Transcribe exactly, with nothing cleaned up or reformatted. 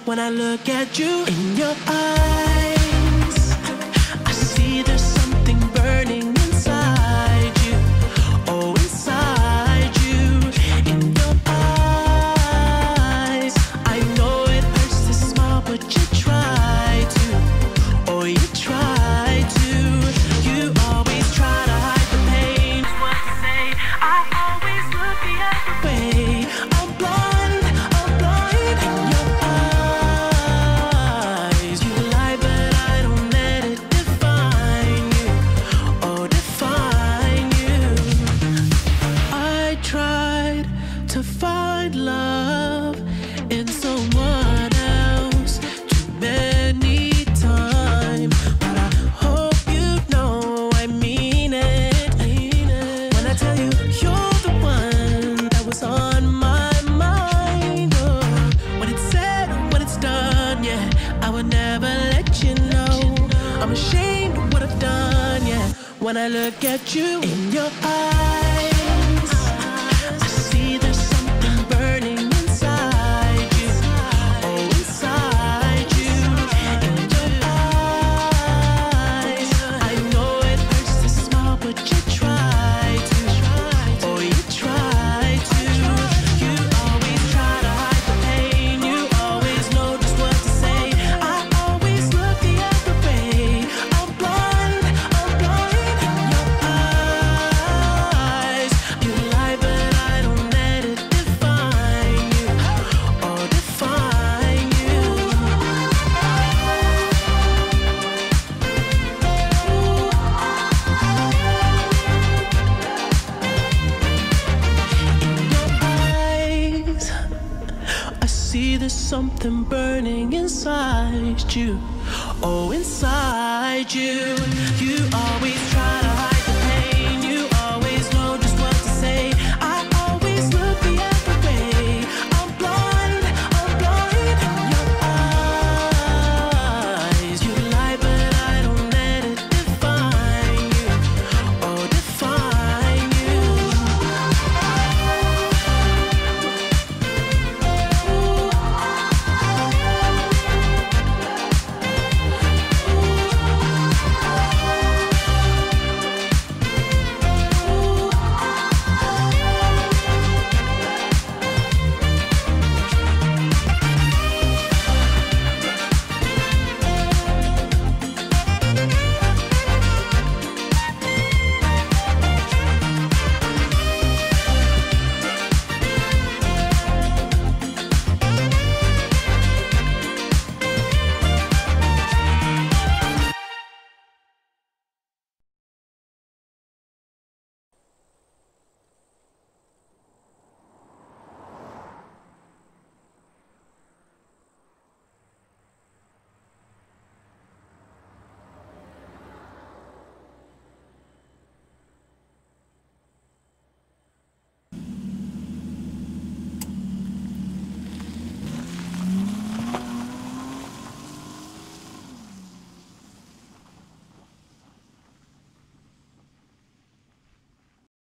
when I look at you. In your eyes, I see there's something burning inside you. Oh, inside you. In your eyes, I know it hurts to smile, but you try to. Oh, you try to. You always try to hide the pain. What to say? I always look the other way. I'm blind, I'm blind. In your eyes, you lie, but I don't let it define you. Oh, define you. I tried to find love in someone else too many times, but I hope you know I mean it. When I tell you you're the one that was on my mind. Oh, when it's said, when it's done, yeah, I would never let you know. I'm ashamed of what I've done, yeah. When I look at you in your eyes, I see there's something burning inside you. Oh, inside you. In your eyes, I know it hurts to smile, but you try to. Oh, you try to. You always try to hide the pain. You always know just what to say. I always look the other way. I'm blind, I'm blind. In your eyes, you lie, but I don't let it define you. Oh, define you. In your eyes, I see there's something burning inside you. Oh, inside you. You always try to hide.